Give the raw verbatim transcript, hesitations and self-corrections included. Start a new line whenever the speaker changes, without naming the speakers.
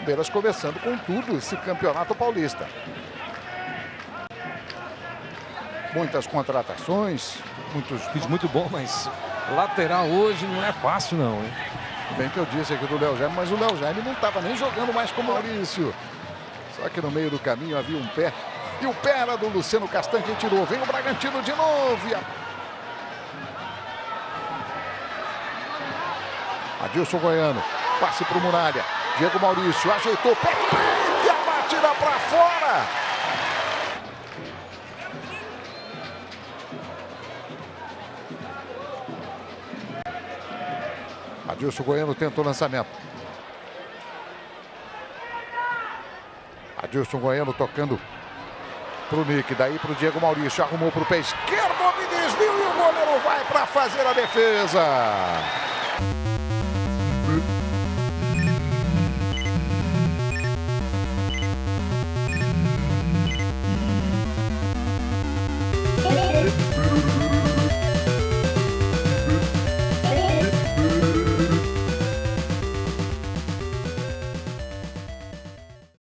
Palmeiras começando com tudo esse campeonato paulista. Muitas contratações, muitos...
Vídeo muito bom, mas lateral hoje não é fácil não, hein?
Bem que eu disse aqui do Léo Jaime, mas o Léo Jaime não estava nem jogando mais com o Maurício. Só que no meio do caminho havia um pé. E o pé era do Luciano Castan que tirou. Vem o Bragantino de novo. E a... Adilson Goiano. Passe para o Muralha. Diego Maurício ajeitou. Pé e a batida para fora. Adilson Goiano tenta o lançamento. Adilson Goiano tocando para o Nick. Daí para o Diego Maurício. Arrumou para o pé esquerdo. Me desviou e o goleiro vai para fazer a defesa.